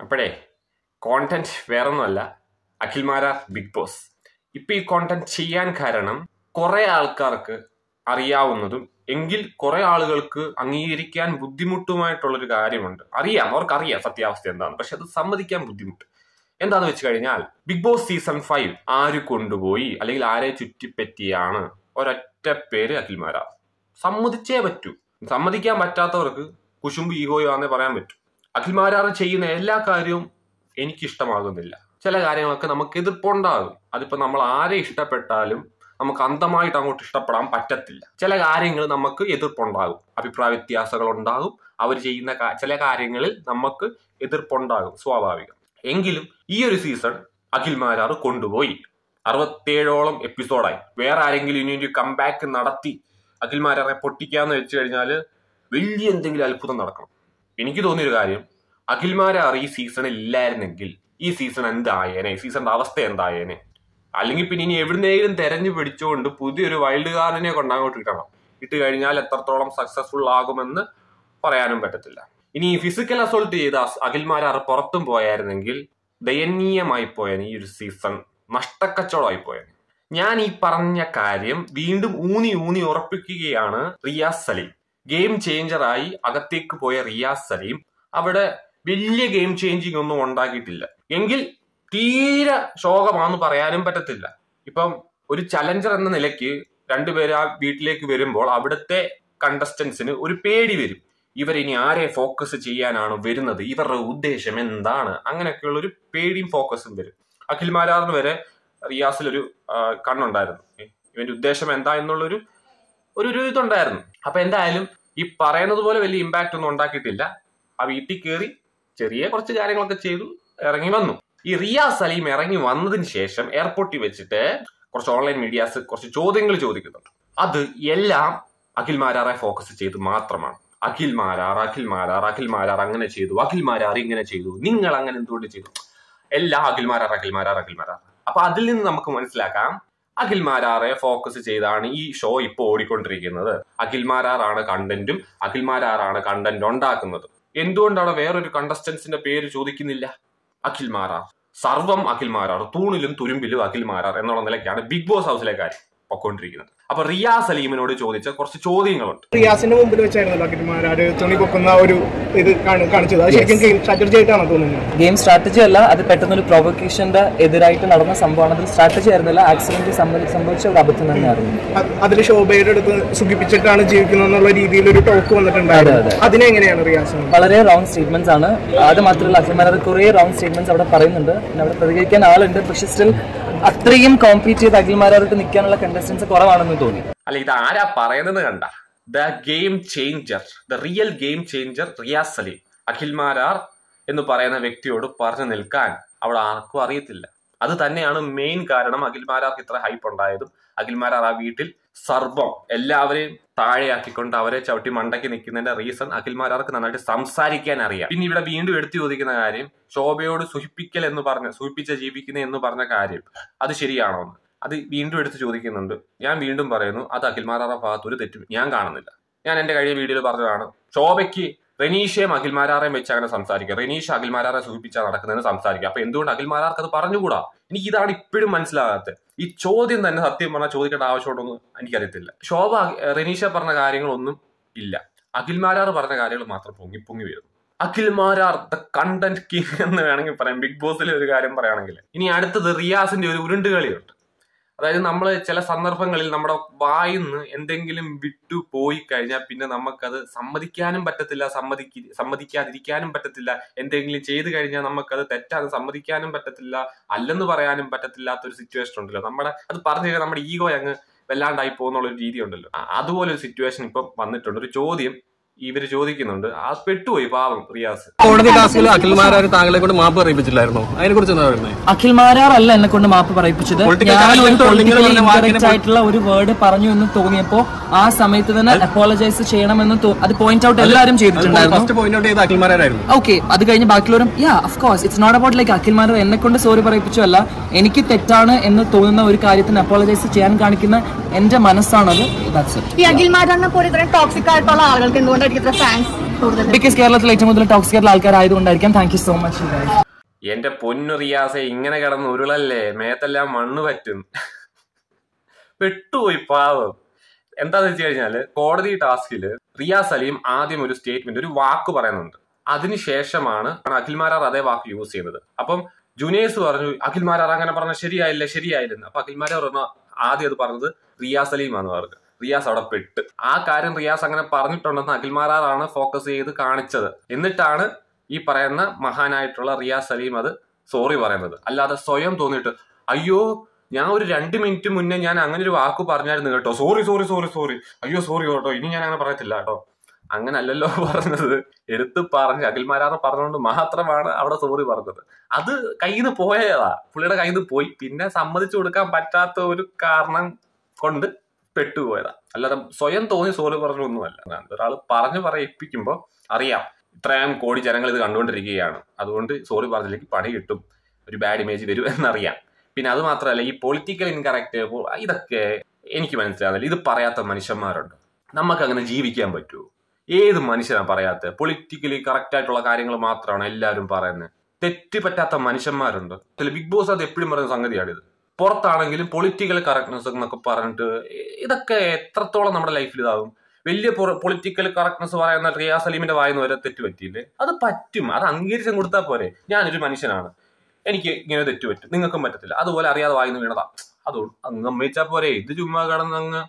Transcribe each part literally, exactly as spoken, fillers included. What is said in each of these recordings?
അപ്പോഴേ കോണ്ടന്റ് വേറൊന്നുമല്ല, Akhil Marar big boss. ഇപ്പൊ ഈ കോണ്ടന്റ് ചെയ്യാൻ കാരണം കുറെ ആൾക്കാർക്ക് അറിയാവുന്നതും എങ്കിൽ കുറെ ആളുകൾക്ക് അംഗീകരിക്കാൻ ബുദ്ധിമുട്ടുമായിട്ടുള്ളൊരു കാര്യമുണ്ട്. അറിയാം, അവർക്കറിയാം സത്യാവസ്ഥ എന്താണ്, പക്ഷെ അത് സമ്മതിക്കാൻ ബുദ്ധിമുട്ട്. എന്താന്ന് വെച്ച് കഴിഞ്ഞാൽ ബിഗ് ബോസ് സീസൺ ഫൈവ് ആര് കൊണ്ടുപോയി അല്ലെങ്കിൽ ആരെ ചുറ്റിപ്പറ്റിയാണ് ഒരൊറ്റ പേര് അഖിൽമാരാർ. സമ്മതിച്ചേ പറ്റൂ. സമ്മതിക്കാൻ പറ്റാത്തവർക്ക് കുശുമ്പ് ഈഗോയോ ആണെന്നേ പറയാൻ പറ്റൂ. അഖിൽമാരാർ ചെയ്യുന്ന എല്ലാ കാര്യവും എനിക്കിഷ്ടമാകുന്നില്ല. ചില കാര്യങ്ങളൊക്കെ നമുക്ക് എതിർപ്പുണ്ടാകും. അതിപ്പോ നമ്മൾ ആരെ ഇഷ്ടപ്പെട്ടാലും നമുക്ക് അന്ധമായിട്ട് അങ്ങോട്ട് ഇഷ്ടപ്പെടാൻ പറ്റത്തില്ല. ചില കാര്യങ്ങൾ നമുക്ക് എതിർപ്പുണ്ടാകും, അഭിപ്രായ വ്യത്യാസങ്ങൾ ഉണ്ടാകും. അവർ ചെയ്യുന്ന ചില കാര്യങ്ങളിൽ നമുക്ക് എതിർപ്പുണ്ടാകും, സ്വാഭാവികം. എങ്കിലും ഈ ഒരു സീസൺ അഖിൽമാരാർ കൊണ്ടുപോയി. അറുപത്തേഴോളം എപ്പിസോഡായി. വേറെ ആരെങ്കിലും ഇനി ഒരു കംബാക്ക് നടത്തി അഖിൽമാരാറെ പൊട്ടിക്കാന്ന് വെച്ച് കഴിഞ്ഞാൽ വലിയ എന്തെങ്കിലും അത്ഭുതം നടക്കണം. എനിക്ക് തോന്നിയൊരു കാര്യം, അഖിൽമാരാർ ഈ സീസണിൽ ഇല്ലായിരുന്നെങ്കിൽ ഈ സീസൺ എന്തായേനെ, ഈ സീസണിന്റെ അവസ്ഥ എന്തായേനെ. അല്ലെങ്കിൽ പിന്നെ ഇനി എവിടുന്നേലും തെരഞ്ഞു പിടിച്ചുകൊണ്ട് പുതിയൊരു വൈൽഡ് കാർഡിനെ കൊണ്ടങ്ങോട്ട് ഇടണം. ഇട്ട് കഴിഞ്ഞാൽ എത്രത്തോളം സക്സസ്ഫുൾ ആകുമെന്ന് പറയാനും പറ്റത്തില്ല. ഇനി ഫിസിക്കൽ അസോൾട്ട് ചെയ്ത അഖിൽമാരാർ പുറത്തും പോയായിരുന്നെങ്കിൽ ദയനീയമായി പോയാൻ ഈ ഒരു സീസൺ, നഷ്ടക്കച്ചവടമായി പോയാൻ. ഞാൻ ഈ പറഞ്ഞ കാര്യം വീണ്ടും ഊന്നി ഊന്നി ഉറപ്പിക്കുകയാണ്. റിയാസ് സലീം ഗെയിം ചേഞ്ചറായി അകത്തേക്ക് പോയ റിയാസ് സലീം അവിടെ വലിയ ഗെയിം ചേഞ്ചിങ് ഒന്നും ഉണ്ടാക്കിയിട്ടില്ല. എങ്കിൽ തീരെ ശോകമാണെന്ന് പറയാനും പറ്റത്തില്ല. ഇപ്പം ഒരു ചലഞ്ചർ എന്ന നിലയ്ക്ക് രണ്ടുപേര് ആ വീട്ടിലേക്ക് വരുമ്പോൾ അവിടുത്തെ കണ്ടസ്റ്റൻസിന് ഒരു പേടി വരും. ഇവരിനി ആരെ ഫോക്കസ് ചെയ്യാനാണ് വരുന്നത്, ഇവരുടെ ഉദ്ദേശം എന്താണ്, അങ്ങനെയൊക്കെയുള്ള ഒരു പേടിയും ഫോക്കസും വരും. അഖിൽമാരാറിന് വരെ റിയാസിലൊരു കണ്ണുണ്ടായിരുന്നു, ഇവന്റെ ഉദ്ദേശം എന്താ എന്നുള്ളൊരു ഒരു ഇതുണ്ടായിരുന്നു. അപ്പൊ എന്തായാലും ഈ പറയുന്നത് പോലെ വലിയ ഇമ്പാക്ട് ഒന്നും ഉണ്ടാക്കിയിട്ടില്ല. ആ വീട്ടിൽ കയറി ചെറിയ കുറച്ച് കാര്യങ്ങളൊക്കെ ചെയ്തു ഇറങ്ങി വന്നു. ഈ റിയാസ് സലീം ഇറങ്ങി വന്നതിന് ശേഷം എയർപോർട്ടിൽ വെച്ചിട്ട് കുറച്ച് ഓൺലൈൻ മീഡിയാസ് കുറച്ച് ചോദ്യങ്ങൾ ചോദിക്കുന്നുണ്ട്. അത് എല്ലാം അഖിൽമാരാറെ ഫോക്കസ് ചെയ്ത് മാത്രമാണ്. അഖിൽമാരാർ അഖിൽമാരാർ അഖിൽമാരാർ അങ്ങനെ ചെയ്തു, അഖിൽമാരാർ ഇങ്ങനെ ചെയ്തു, നിങ്ങൾ അങ്ങനെ എന്തുകൊണ്ട് ചെയ്തു, എല്ലാം അഖിൽമാരാർ അഖിൽമാരാർ അഖിൽമാരാർ. അപ്പൊ അതിൽ നിന്ന് നമുക്ക് മനസ്സിലാക്കാം അഖിൽമാരാറെ ഫോക്കസ് ചെയ്താണ് ഈ ഷോ ഇപ്പോൾ ഓടിക്കൊണ്ടിരിക്കുന്നത്. അഖിൽമാരാറാണ് കണ്ടന്റും അഖിൽമാരാറാണ് കണ്ടന്റ് ഉണ്ടാക്കുന്നത്. എന്തുകൊണ്ടാണ് വേറൊരു കണ്ടസ്റ്റൻസിന്റെ പേര് ചോദിക്കുന്നില്ല? അഖിൽമാരാർ, സർവം അഖിൽമാരാർ, തൂണിലും തുരുമ്പിലും അഖിൽമാരാർ എന്നുള്ള നിലയ്ക്കാണ് ബിഗ് ബോസ് ഹൗസിലെ കാര്യം പൊക്കോണ്ടിരിക്കുന്നത്. അപ്പൊ റിയാസ് സലീമിനോട് ചോദിച്ച കുറച്ച് ചോദ്യങ്ങളുണ്ട്. റിയാസിന്റെ മുമ്പിൽ വെച്ചായിരുന്നല്ലോ അഖിൽമാരാർ തുണി പൊക്കുന്ന ഒരു ഇത് കാണിച്ചത്. അത് ശരിക്കും ഗെയിം സ്ട്രാറ്റജി ആയിട്ടാണ് തോന്നുന്നത്. ഗെയിം സ്ട്രാറ്റജി അല്ല, അത് പെട്ടെന്നൊരു പ്രൊവക്കേഷന്റെ എതിരായിട്ട് നടന്ന സംഭവമാണ്. അതിൽ സ്ട്രാറ്റജി ആയിരുന്നില്ല, ആക്സിഡന്റ് സംഭവിച്ച ഒരു അബദ്ധം തന്നെയായിരുന്നു. അതിൽ ശോഭയുടെ അടുത്ത് സുഖിപ്പിച്ചിട്ടാണ് ജീവിക്കുന്നത് എന്നുള്ള രീതിയിൽ ഒരു ടോക്ക് വന്നിട്ടുണ്ടായിരുന്നു. അതിനെങ്ങനെയാണ് റിയാസ്? വളരെ റോങ് സ്റ്റേറ്റ്മെന്റ്സ് ആണ്. അത് മാത്രമല്ല അഖിൽമാരാർ കുറെ റോങ് സ്റ്റേറ്റ്മെന്റ്സ് അവിടെ പറയുന്നുണ്ട്. പിന്നെ അവിടെ പ്രതികരിക്കാൻ ആളുണ്ട്, പക്ഷെ സ്റ്റിൽ അത്രയും കോമ്പീറ്റ് ചെയ്ത് അഖിൽമാരായിട്ട് നിൽക്കാനുള്ള കണ്ടസ്റ്റൻസ് കുറവാണെന്ന് തോന്നി. അല്ല, ഇത് ആരാ പറയുന്നത് കണ്ട? The game changer, the real game changer Riyas Saleem. Akhil Marar എന്ന് പറയുന്ന വ്യക്തിയോട് പറഞ്ഞു നിൽക്കാൻ അവിടെ ആർക്കും അറിയത്തില്ല. അത് തന്നെയാണ് മെയിൻ കാരണം അഖിൽമാരാർക്ക് ഇത്ര ഹൈപ്പ് ഉണ്ടായതും. അഖിൽമാരാർ ആ വീട്ടിൽ സർവം എല്ലാവരെയും താഴെയാക്കിക്കൊണ്ട് അവരെ ചവിട്ടി മണ്ടയ്ക്ക് നിൽക്കുന്നതിന്റെ റീസൺ അഖിൽമാരാർക്ക് നന്നായിട്ട് സംസാരിക്കാൻ അറിയാം. പിന്നെ ഇവിടെ വീണ്ടും എടുത്തു ചോദിക്കുന്ന കാര്യം, ശോഭയോട് സുഹിപ്പിക്കൽ എന്ന് പറഞ്ഞ സുഹിപ്പിച്ച ജീവിക്കുന്ന എന്ന് പറഞ്ഞ കാര്യം അത് ശരിയാണോ എന്ന് അത് വീണ്ടും എടുത്ത് ചോദിക്കുന്നുണ്ട്. ഞാൻ വീണ്ടും പറയുന്നു, അത് അഖിൽമാരാറുടെ ഭാഗത്ത് ഒരു തെറ്റും ഞാൻ കാണുന്നില്ല. ഞാൻ എന്റെ കഴിഞ്ഞ വീഡിയോയിൽ പറഞ്ഞതാണ്, ശോഭയ്ക്ക് റെനീഷയും അഖിൽമാരാറേയും വെച്ച് അങ്ങനെ സംസാരിക്കുക, റെനീഷ് അഖിൽമാരാറെ സൂചിപ്പിച്ചാൽ നടക്കുന്നതെന്ന് സംസാരിക്കുക. അപ്പൊ എന്തുകൊണ്ട് അഖിൽമാരാർക്ക് അത് പറഞ്ഞുകൂടാ? എനിക്ക് ഇതാണ് ഇപ്പോഴും മനസ്സിലാകാത്തത്. ഈ ചോദ്യം തന്നെ സത്യം പറഞ്ഞാൽ ചോദിക്കേണ്ട ആവശ്യമുണ്ടോന്ന് എനിക്കറിയത്തില്ല. ശോഭ റെനീഷ പറഞ്ഞ കാര്യങ്ങളൊന്നും ഇല്ല, അഖിൽമാരാർ പറഞ്ഞ കാര്യങ്ങൾ മാത്രം പൊങ്ങി പൊങ്ങി വരുന്നു. അഖിൽമാരാർ ദ കണ്ടന്റ് കിങ് എന്ന് വേണമെങ്കിൽ പറയാം, ബിഗ് ബോസിലെ ഒരു കാര്യം പറയുകയാണെങ്കിൽ. ഇനി അടുത്തത് റിയാസിന്റെ ഒരു ഉരുണ്ടുകളിയുണ്ട്. അതായത് നമ്മൾ ചില സന്ദർഭങ്ങളിൽ നമ്മുടെ വായിന്ന് എന്തെങ്കിലും വിട്ടു പോയി കഴിഞ്ഞാൽ പിന്നെ നമുക്കത് സമ്മതിക്കാനും പറ്റത്തില്ല, സമ്മതിക്ക സമ്മതിക്കാതിരിക്കാനും പറ്റത്തില്ല. എന്തെങ്കിലും ചെയ്തു കഴിഞ്ഞാൽ നമുക്കത് തെറ്റാന്ന് സമ്മതിക്കാനും പറ്റത്തില്ല, അല്ലെന്ന് പറയാനും പറ്റത്തില്ലാത്തൊരു സിറ്റുവേഷൻ ഉണ്ടല്ലോ. നമ്മുടെ അത് പറഞ്ഞു കഴിഞ്ഞാൽ നമ്മുടെ ഈഗോ അങ്ങ് വല്ലാണ്ടായി പോകുന്നുള്ള ഒരു രീതി ഉണ്ടല്ലോ. അതുപോലെ ഒരു സിറ്റുവേഷൻ ഇപ്പം വന്നിട്ടുണ്ട്. ഒരു ചോദ്യം ഇവര് ചോദിക്കുന്നുണ്ട്, ആ പെട്ടുപോയി പാവം റിയാസ്. കോടതി ടാസ്കിൽ അഖിൽമാരാർ താങ്കളെ കൊണ്ട് മാപ്പ് പറയിപ്പിച്ചില്ലായിരുന്നോ? അതിനെ കുറിച്ച് എന്താ പറയുന്നത്? അഖിൽമാരാർ അല്ല എന്നെ കൊണ്ട് മാപ്പ് പറയിപ്പിച്ചത്. ആയിട്ടുള്ള ഒരു വേർഡ് പറഞ്ഞു എന്ന് തോന്നിയപ്പോ ആ സമയത്ത് തന്നെ അപ്പോളജൈസ് ചെയ്യണമെന്ന് അത് പോയിന്റ് ഔട്ട് എല്ലാവരും ചെയ്തിട്ടുണ്ടായിരുന്നു. ഓക്കെ, അത് കഴിഞ്ഞ് ബാക്കിയുള്ളവരും യാ of course it's not about like Akhil Marar എന്നെ കൊണ്ട് സോറി പറയിപ്പിച്ചു അല്ല, എനിക്ക് തെറ്റാണ് എന്ന് തോന്നുന്ന ഒരു കാര്യത്തിന് അപ്പോളജൈസ് ചെയ്യാൻ കാണിക്കുന്ന എന്റെ മനസ്സാണത്. ഈ അഖിൽമാരാറിനെ പോലെ ഇത്രയും ടോക്സിക് ആയിട്ടുള്ള ആളുകൾക്ക് എന്തുകൊണ്ട് ബിക്കോസ് കേരളത്തിൽ ഏറ്റവും കൂടുതൽ ടോക്സിക് ആയിട്ടുള്ള ആൾക്കാരായതുകൊണ്ടായിരിക്കാം. Thank you so much. എന്റെ പൊന്നു റിയാസെ, ഇങ്ങനെ കിടന്ന് ഉരുളല്ലേ, മേത്തെല്ലാം മണ്ണ് പറ്റും. പെട്ടുപോയി പാവം. എന്താന്ന് വെച്ച് കഴിഞ്ഞാല് കോടതി ടാസ്കില് റിയാസ് സലീം ആദ്യം ഒരു സ്റ്റേറ്റ്മെന്റ്, ഒരു വാക്ക് പറയുന്നുണ്ട്. അതിനുശേഷമാണ് അഖിൽമാരാർ അതേ വാക്ക് യൂസ് ചെയ്യുന്നത്. അപ്പം ജുനേസ് പറഞ്ഞു അഖിൽമാരാർ അങ്ങനെ പറഞ്ഞ ശരിയായില്ല ശരിയായില്ലെന്ന്. അപ്പൊ അഖിൽമാരാർ പറഞ്ഞു ആദ്യം അത് പറഞ്ഞത് റിയാസ് സലീമാന്ന് പറഞ്ഞു. റിയാസ് അവിടെ പെട്ട്. ആ കാര്യം റിയാസ് അങ്ങനെ പറഞ്ഞിട്ടുണ്ടെന്ന് അഖിൽമാരാറാണ് ഫോക്കസ് ചെയ്ത് കാണിച്ചത്. എന്നിട്ടാണ് ഈ പറയുന്ന മഹാനായിട്ടുള്ള റിയാസ് സലീം അത് സോറി പറയുന്നത്. അല്ലാതെ സ്വയം തോന്നിയിട്ട് അയ്യോ ഞാൻ ഒരു രണ്ട് മിനിറ്റ് മുന്നേ ഞാൻ അങ്ങനെ ഒരു വാക്ക് പറഞ്ഞായിരുന്നു കേട്ടോ, സോറി സോറി സോറി സോറി അയ്യോ സോറി കേട്ടോ, ഇനി ഞാൻ അങ്ങനെ പറയത്തില്ല കേട്ടോ, അങ്ങനെ അല്ലല്ലോ പറഞ്ഞത്. എടുത്ത് പറഞ്ഞ് അഖിൽമാരാർ പറഞ്ഞുകൊണ്ട് മാത്രമാണ് അവിടെ സോറി പറഞ്ഞത്. അത് കയ്യിൽ നിന്ന് പോയതാ, പുള്ളിയുടെ കയ്യിൽ നിന്ന് പോയി. പിന്നെ സമ്മതിച്ചു കൊടുക്കാൻ പറ്റാത്ത ഒരു കാരണം കൊണ്ട് പെട്ടുപോയതാ. അല്ലാതെ സ്വയം തോന്നി സോറി പറഞ്ഞൊന്നുമല്ല. ഒരാൾ പറഞ്ഞു പറയിപ്പിക്കുമ്പോൾ അറിയാം ഇത്രയും കോടി ജനങ്ങൾ ഇത് കണ്ടുകൊണ്ടിരിക്കുകയാണ്, അതുകൊണ്ട് സോറി പറഞ്ഞില്ലെങ്കിൽ പണി കിട്ടും, ഒരു ബാഡ് ഇമേജ് വരും എന്നറിയാം. പിന്നെ അത് മാത്രമല്ല ഈ പൊളിറ്റിക്കൽ ഇൻകറക്റ്റ് ഇതൊക്കെ എനിക്ക് മനസ്സിലാവില്ല. ഇത് പറയാത്ത മനുഷ്യന്മാരുണ്ട്. നമുക്ക് അങ്ങനെ ജീവിക്കാൻ പറ്റുമോ? ഏത് മനുഷ്യനാണ് പറയാത്തത്? പൊളിറ്റിക്കലി കറക്റ്റ് ആയിട്ടുള്ള കാര്യങ്ങൾ മാത്രമാണ് എല്ലാവരും പറയുന്നത്. തെറ്റ് പറ്റാത്ത മനുഷ്യന്മാരുണ്ട്. ബിഗ് ബോസ് അത് എപ്പോഴും പറയുന്ന സംഗതിയാണിത്. പുറത്താണെങ്കിലും പൊളിറ്റിക്കൽ കറക്റ്റ്നെസ് എന്നൊക്കെ പറഞ്ഞിട്ട് ഇതൊക്കെ എത്രത്തോളം നമ്മുടെ ലൈഫിൽ ഇതാകും. വലിയ പൊളിറ്റിക്കൽ കറക്റ്റ്നെസ് പറയുന്ന റിയാസ് സലീമിന്റെ വായന വരെ തെറ്റ് പറ്റിയില്ലേ? അത് പറ്റും, അത് അംഗീകരിച്ചും കൊടുത്താൽ പോരെ. ഞാനൊരു മനുഷ്യനാണ്, എനിക്ക് ഇങ്ങനെ തെറ്റ് പറ്റും, നിങ്ങൾക്കും പറ്റത്തില്ല. അതുപോലെ അറിയാതെ വായിന്ന് വീണതാ, അതുകൊണ്ട് അങ്ങ് അമ്മയിച്ചാ പോരെ. ഇത് ചുമ്മാ കടന്നങ്ങ്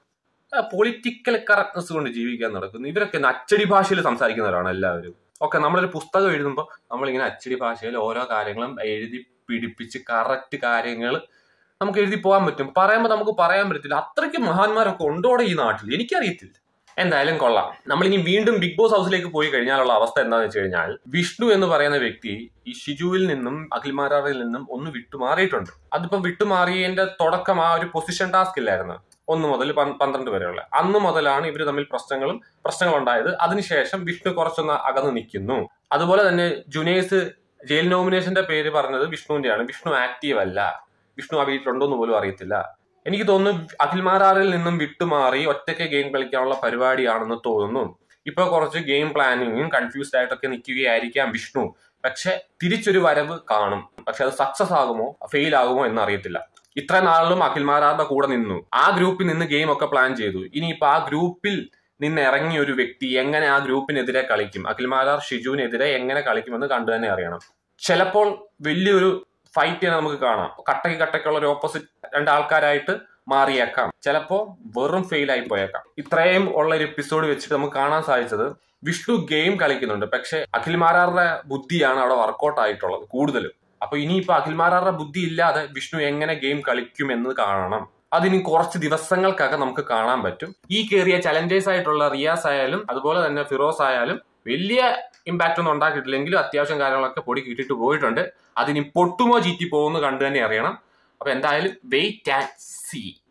പൊളിറ്റിക്കൽ കറക്റ്റ്നെസ് കൊണ്ട് ജീവിക്കാൻ നടക്കുന്നു. ഇവരൊക്കെ അച്ചടി ഭാഷയിൽ സംസാരിക്കുന്നവരാണ് എല്ലാവരും. ഓക്കെ, നമ്മളൊരു പുസ്തകം എഴുതുമ്പോൾ നമ്മളിങ്ങനെ അച്ചടി ഭാഷയിൽ ഓരോ കാര്യങ്ങളും എഴുതി പിടിപ്പിച്ച് കറക്റ്റ് കാര്യങ്ങൾ നമുക്ക് എഴുതി പോകാൻ പറ്റും. പറയുമ്പോൾ നമുക്ക് പറയാൻ പറ്റത്തില്ല. അത്രയ്ക്ക് മഹാന്മാരൊക്കെ ഉണ്ടോടെ ഈ നാട്ടിൽ, എനിക്കറിയത്തില്ല. എന്തായാലും കൊള്ളാം. നമ്മളിനി വീണ്ടും ബിഗ് ബോസ് ഹൗസിലേക്ക് പോയി കഴിഞ്ഞാലുള്ള അവസ്ഥ എന്താണെന്ന് വെച്ച് കഴിഞ്ഞാൽ, വിഷ്ണു എന്ന് പറയുന്ന വ്യക്തി ഈ ഷിജുവിൽ നിന്നും അഖിൽമാരാറിൽ നിന്നും ഒന്ന് വിട്ടുമാറിയിട്ടുണ്ട്. അതിപ്പോ വിട്ടുമാറിയതിന്റെ തുടക്കം ആ ഒരു പൊസിഷൻ ടാസ്ക് ഇല്ലായിരുന്നു, ഒന്ന് മുതൽ പന്ത്രണ്ട് വരെയുള്ള. അന്ന് മുതലാണ് ഇവർ തമ്മിൽ പ്രശ്നങ്ങളും പ്രശ്നങ്ങളുണ്ടായത്. അതിനുശേഷം വിഷ്ണു കുറച്ചൊന്ന് അകന്ന് നിൽക്കുന്നു. അതുപോലെ തന്നെ ജുനേസ് ജയിൽ നോമിനേഷന്റെ പേര് പറഞ്ഞത് വിഷ്ണുവിന്റെയാണ്. വിഷ്ണു ആക്റ്റീവ് അല്ല, വിഷ്ണു ആ വീട്ടിലുണ്ടോന്ന് പോലും അറിയത്തില്ല. എനിക്ക് തോന്നുന്നു അഖിൽമാരാറിൽ നിന്നും വിട്ടുമാറി ഒറ്റയ്ക്ക് ഗെയിം കളിക്കാനുള്ള പരിപാടിയാണെന്ന് തോന്നുന്നു. ഇപ്പൊ കുറച്ച് ഗെയിം പ്ലാനിങ്ങും കൺഫ്യൂസ്ഡ് ആയിട്ടൊക്കെ നിൽക്കുകയായിരിക്കാം വിഷ്ണു. പക്ഷെ തിരിച്ചൊരു വരവ് കാണും. പക്ഷെ അത് സക്സസ് ആകുമോ ഫെയിൽ ആകുമോ എന്ന് അറിയത്തില്ല. ഇത്ര നാളിലും അഖിൽമാരാറിന്റെ കൂടെ നിന്നു, ആ ഗ്രൂപ്പിൽ നിന്ന് ഗെയിം ഒക്കെ പ്ലാൻ ചെയ്തു. ഇനിയിപ്പോ ആ ഗ്രൂപ്പിൽ നിന്ന് ഇറങ്ങിയ ഒരു വ്യക്തി എങ്ങനെ ആ ഗ്രൂപ്പിനെതിരെ കളിക്കും, അഖിൽമാരാർ ഷിജുവിനെതിരെ എങ്ങനെ കളിക്കുമെന്ന് കണ്ടു തന്നെ അറിയണം. ചിലപ്പോൾ വലിയൊരു ഫൈറ്റ് തന്നെ നമുക്ക് കാണാം. കട്ടയ്ക്ക് കട്ടയ്ക്കുള്ള ഒരു ഓപ്പോസിറ്റ് രണ്ടാൾക്കാരായിട്ട് മാറിയേക്കാം. ചിലപ്പോ വെറും ഫെയിൽ ആയി പോയേക്കാം. ഇത്രയും ഉള്ള ഒരു എപ്പിസോഡ് വെച്ചിട്ട് നമുക്ക് കാണാൻ സാധിച്ചത് വിഷ്ണു ഗെയിം കളിക്കുന്നുണ്ട്, പക്ഷെ അഖിൽമാരാറുടെ ബുദ്ധിയാണ് അവിടെ വർക്കൗട്ട് ആയിട്ടുള്ളത് കൂടുതലും. അപ്പൊ ഇനിയിപ്പോ അഖിൽമാരാറുടെ ബുദ്ധി ഇല്ലാതെ വിഷ്ണു എങ്ങനെ ഗെയിം കളിക്കും എന്ന് കാണണം. അതിനി കുറച്ച് ദിവസങ്ങൾക്കൊക്കെ നമുക്ക് കാണാൻ പറ്റും. ഈ കയറിയ ചലഞ്ചേഴ്സ് ആയിട്ടുള്ള റിയാസ് ആയാലും അതുപോലെ തന്നെ ഫിറോസ് ആയാലും വലിയ ഇമ്പാക്ട് ഒന്നും ഉണ്ടാക്കിയിട്ടില്ലെങ്കിലും അത്യാവശ്യം കാര്യങ്ങളൊക്കെ പൊടി കിട്ടിയിട്ട് പോയിട്ടുണ്ട്. അതിനി പൊട്ടുമോ ചീറ്റി പോകുമെന്ന് കണ്ടു തന്നെ അറിയണം. അപ്പൊ എന്തായാലും വെയിറ്റ് ആൻഡ് സീ.